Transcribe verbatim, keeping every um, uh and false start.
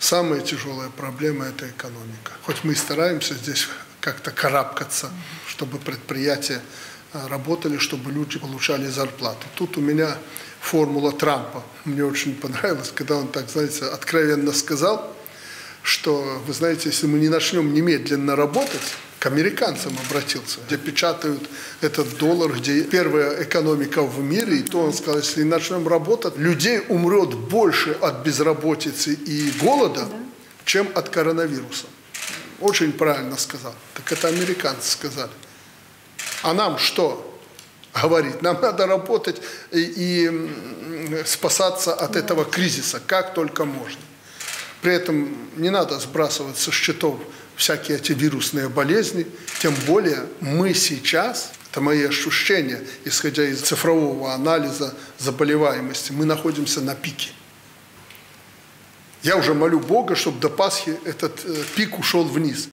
Самая тяжелая проблема – это экономика. Хоть мы и стараемся здесь как-то карабкаться, чтобы предприятия работали, чтобы люди получали зарплату. Тут у меня формула Трампа. Мне очень понравилось, когда он так, знаете, откровенно сказал, что, вы знаете, если мы не начнем немедленно работать, к американцам обратился, где печатают этот доллар, где первая экономика в мире, и то он сказал, если не начнем работать, людей умрет больше от безработицы и голода, чем от коронавируса. Очень правильно сказал. Так это американцы сказали. А нам что говорить? Нам надо работать и, и спасаться от этого кризиса, как только можно. При этом не надо сбрасывать со счетов всякие эти вирусные болезни, тем более мы сейчас, это мои ощущения, исходя из цифрового анализа заболеваемости, мы находимся на пике. Я уже молю Бога, чтобы до Пасхи этот пик ушел вниз.